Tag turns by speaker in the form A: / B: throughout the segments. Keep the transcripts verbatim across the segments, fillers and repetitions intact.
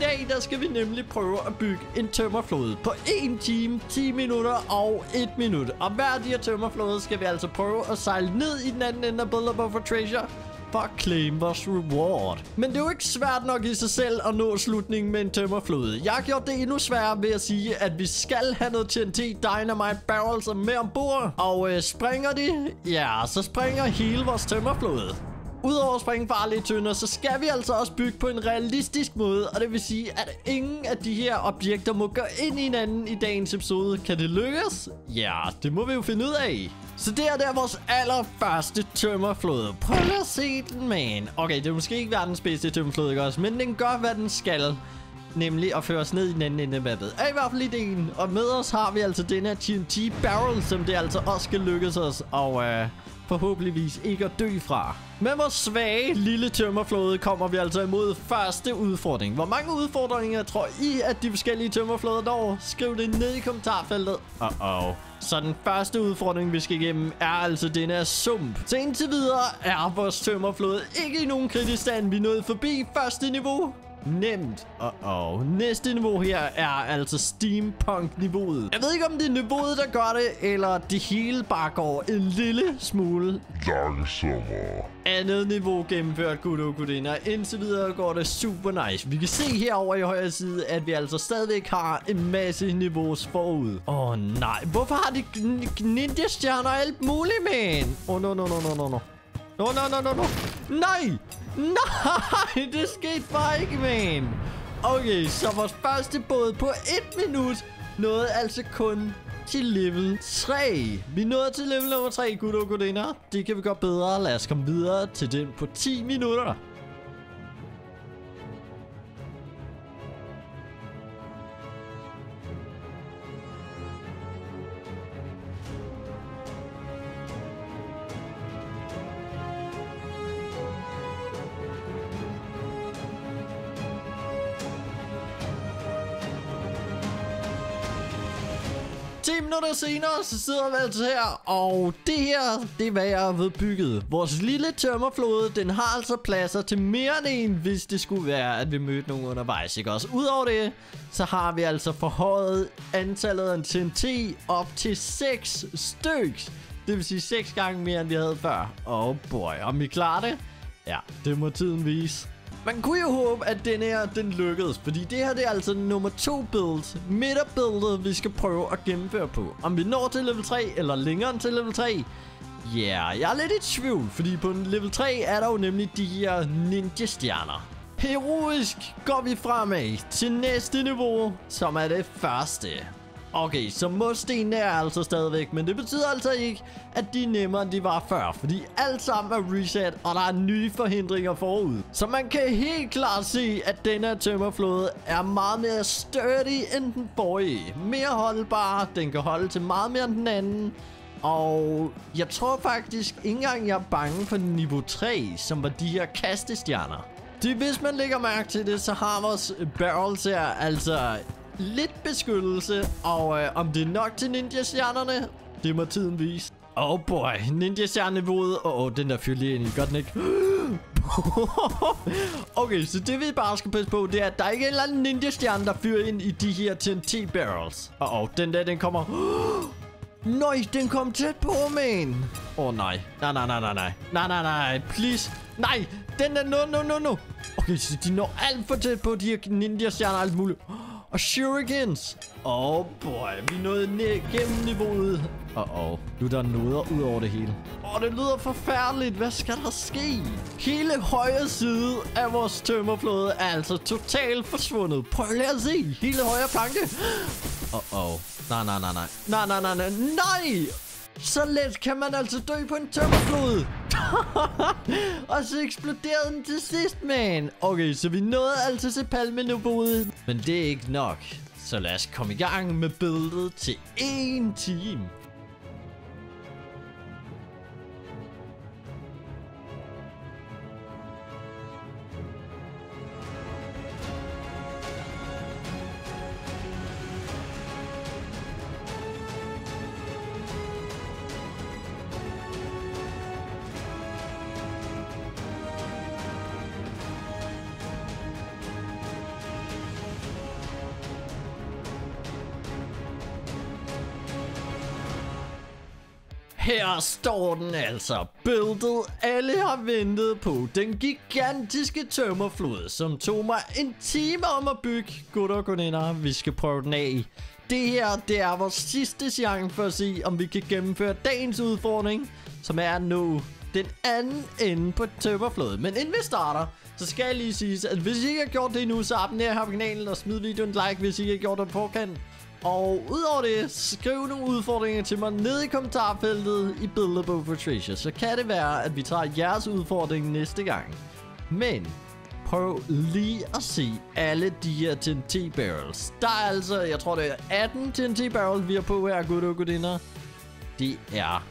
A: dag, der skal vi nemlig prøve at bygge en tømmerflåde på en time, ti minutter og et minut. Og hver af de her tømmerflåde skal vi altså prøve at sejle ned i den anden ende af Builder for Treasure for at claim vores reward. Men det er jo ikke svært nok i sig selv at nå slutningen med en tømmerflåde. Jeg har gjort det endnu sværere ved at sige, at vi skal have noget T N T Dynamite Barrels med ombord. Og øh, springer de, ja, så springer hele vores tømmerflåde. Udover at springe farlige tønder, så skal vi altså også bygge på en realistisk måde. Og det vil sige, at ingen af de her objekter må gå ind i hinanden i dagens episode. Kan det lykkes? Ja, det må vi jo finde ud af. Så det her, det er vores allerførste tømmerflåde. Prøv at se den, man. Okay, det er måske ikke verdens bedste tømmerflåde, ikke også? Men den gør, hvad den skal. Nemlig at føre os ned i den anden ende af mappet. Er i hvert fald ideen. Og med os har vi altså den her T N T Barrel, som det altså også skal lykkes os. Og øh, forhåbentligvis ikke at dø fra. Med vores svage lille tømmerflåde kommer vi altså imod første udfordring. Hvor mange udfordringer tror I, at de forskellige tømmerflåder når? Skriv det ned i kommentarfeltet. Uh-oh. Så den første udfordring, vi skal igennem, er altså den her sump. Så indtil videre er vores tømmerflåde ikke i nogen kritisk stand. Vi er nået forbi første niveau. Nemt. Uh-oh. Næste niveau her er altså steampunk-niveauet. Jeg ved ikke, om det er niveauet, der gør det, eller det hele bare går en lille smule
B: langsommere.
A: Andet niveau gennemført, gutter og gudinder. Indtil videre går det super nice. Vi kan se herovre i højre side, at vi altså stadigvæk har en masse niveaus forud. Åh oh, nej. Hvorfor har de ninja-stjerner og alt muligt, man? Åh, oh, no, no, no, no, no, no. No, no, no, no, no. Nej! Nej, det skete bare ikke, man. Okay, så vores første båd på et minut nåede altså kun til level tre. Vi nåede til level nummer tre, gutter og gudinder. Det kan vi gøre bedre. Lad os komme videre til den på ti minutter. ti minutter senere, så sidder vi altså her, og det her, det er hvad jeg har bygget. Vores lille tømmerflåde, den har altså pladser til mere end en, hvis det skulle være, at vi mødte nogen undervejs, ikke også? Udover det, så har vi altså forhøjet antallet af T N T op til seks styks. Det vil sige seks gange mere, end vi havde før. Oh boy, om vi klarer det? Ja, det må tiden vise. Man kunne jo håbe, at den her, den lykkedes, fordi det her, det er altså nummer to build, midterbuildet, vi skal prøve at gennemføre på. Om vi når til level tre, eller længere end til level tre, ja, yeah, jeg er lidt i tvivl, fordi på level tre er der jo nemlig de her ninja-stjerner. Heroisk går vi fremad til næste niveau, som er det første. Okay, så murstenene er altså stadigvæk, men det betyder altså ikke, at de er nemmere, end de var før. Fordi alt sammen er reset, og der er nye forhindringer forud. Så man kan helt klart se, at denne her tømmerflåde er meget mere sturdy end den forrige. Mere holdbar, den kan holde til meget mere end den anden. Og jeg tror faktisk ikke engang, jeg er bange for niveau tre, som var de her kastestjerner. Det, hvis man lægger mærke til det, så har vores barrels her altså lidt beskyttelse, og øh, om det er nok til ninja-stjernerne, det må tiden vise. Oh boy, ninja-stjerneniveauet. Åh, oh, den der fyrer lige ind i, gør den ikke? Okay, så det vi bare skal passe på, det er, at der er ikke en eller anden ninja-stjerne, der fyrer ind i de her T N T-barrels. Åh, oh, den der, den kommer. Nøj, den kom tæt på, man. Åh oh, nej. Nej, nej, nej, nej, nej. Nej, nej, nej, please. Nej, den der, no, no, no, no. Okay, så de når alt for tæt på de her ninja-stjerner og alt muligt. Og shurikens. Åh oh boy, vi nåede ned gennem niveauet. Åh, oh, oh. Nu er der noget ud over det hele. Åh, oh, det lyder forfærdeligt. Hvad skal der ske? Hele højre side af vores tømmerflåde er altså totalt forsvundet. Prøv lige at se. Hele højre planke. Åh, oh, oh. Nej, nej, nej, nej. Nej, nej, nej, nej. Nej! Så let kan man altså dø på en tømmerflåde. Og så eksploderede den til sidst, man. Okay, så vi nåede altså til palmeniveauet. Men det er ikke nok. Så lad os komme i gang med buildet til en time. Her står den altså. Billedet alle har ventet på. Den gigantiske tømmerflod, som tog mig en time om at bygge. Gutter og guninder, vi skal prøve den af. Det her, det er vores sidste chance for at se, om vi kan gennemføre dagens udfordring, som er nu den anden ende på tømmerfloden. Men inden vi starter, så skal jeg lige sige, at hvis I ikke har gjort det endnu, så abonner her på kanalen og smid videoen en like, hvis I ikke har gjort det på forkant. Og udover det, skriv nogle udfordringer til mig nede i kommentarfeltet i Builder Boat for Treasure. Så kan det være, at vi tager jeres udfordring næste gang. Men prøv lige at se alle de her T N T barrels. Der er altså, jeg tror det er atten T N T barrels, vi har på her, gutter og gudinder. Det er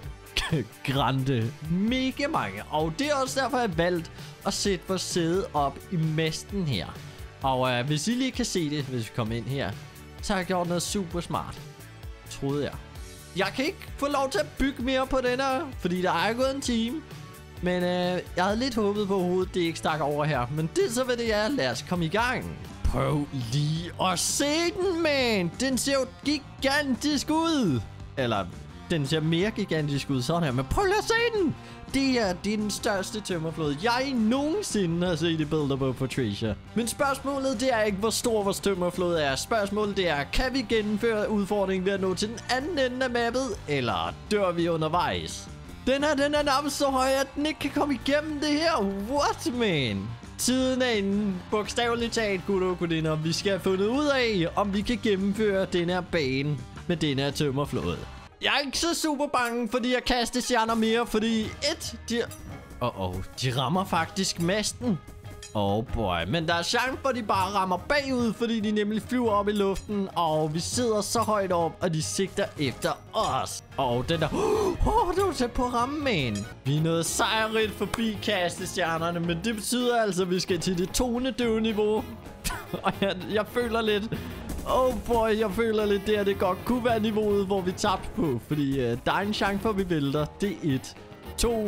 A: grande, mega mange. Og det er også derfor, jeg har valgt at sætte vores sæde op i masten her. Og øh, hvis I lige kan se det, hvis vi kommer ind her, så har jeg gjort noget super smart, troede jeg. Jeg kan ikke få lov til at bygge mere på den her, fordi der er gået en time. Men øh, jeg havde lidt håbet på hovedet, det ikke stak over her. Men det er så, hvad det er. Lad os komme i gang. Prøv lige at se den, man. Den ser jo gigantisk ud. Eller, den ser mere gigantisk ud sådan her. Men prøv lige at se den. Det her, det er den største tømmerflod, jeg nogensinde har set i Builder Boat for Treasure. Men spørgsmålet, det er ikke, hvor stor vores tømmerflod er. Spørgsmålet, det er, kan vi gennemføre udfordringen ved at nå til den anden ende af mappet? Eller dør vi undervejs? Den her, den er nærmest så høj, at den ikke kan komme igennem det her. What, man? Tiden er inde. Bogstaveligt talt, gutter og gudinder. Vi skal have fundet ud af, om vi kan gennemføre den her bane med den her tømmerflod. Jeg er ikke så super bange, fordi jeg kaster stjerner mere, fordi et, de... Åh, oh, oh, de rammer faktisk masten. Oh boy, men der er chance for, at de bare rammer bagud, fordi de nemlig flyver op i luften, og vi sidder så højt op, og de sigter efter os. Og den der... Åh, oh, du er tæt på rammen, man. Vi er nået sejrigt forbi kastestjernerne, men det betyder altså, at vi skal til det tonedøve niveau. Og jeg, jeg føler lidt... Oh boy, jeg føler lidt der, det godt kunne være niveauet, hvor vi tabte på. Fordi uh, der er en chance for, at vi vælter. Det er et. To.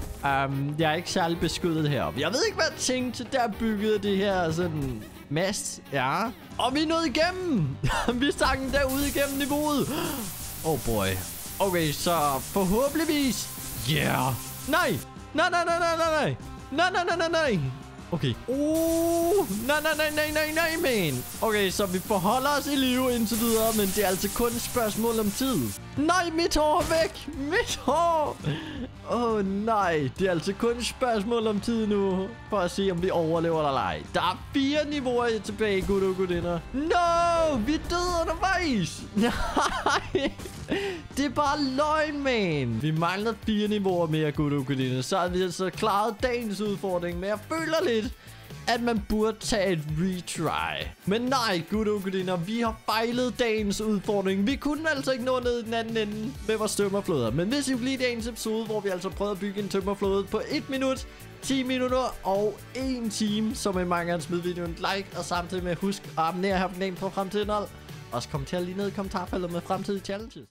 A: Um, jeg er ikke særlig beskyttet heroppe. Jeg ved ikke, hvad jeg tænkte, der byggede det her sådan mast. Ja. Og vi er nået igennem. Vi stak den derude igennem niveauet. Oh boy. Okay, så forhåbentligvis. Yeah. Nej. Nej, nej, nej, nej, nej. Nej, nej, nej, nej, nej. Okay. Uh, nej, nej, nej, nej, nej, nej, man. Okay, så vi forholder os i live indtil videre, men det er altså kun et spørgsmål om tid. Nej, mit hår er væk. Mit hår. Åh, oh, nej. Det er altså kun et spørgsmål om tid nu, for at se, om vi overlever eller ej. Der er fire niveauer tilbage, gutter og gudinder. No, vi døde undervejs. Nej. Det er bare løgn, man. Vi mangler fire niveauer mere, gutter og gudinder. Så har vi altså klaret dagens udfordring. Men jeg føler lidt, at man burde tage et retry. Men nej, gutter og gudinder, vi har fejlet dagens udfordring. Vi kunne altså ikke nå ned i den anden ende med vores tømmerfloder. Men hvis I vil lide dagens episode, hvor vi altså prøvede at bygge en tømmerflode på et minut, ti minutter og en time, så vil mange gerne smide videoen et like, og samtidig med husk at abonnere her på kanalen for fremtidige indhold. Og så kommenter lige ned i kommentarfeltet med fremtidige challenges.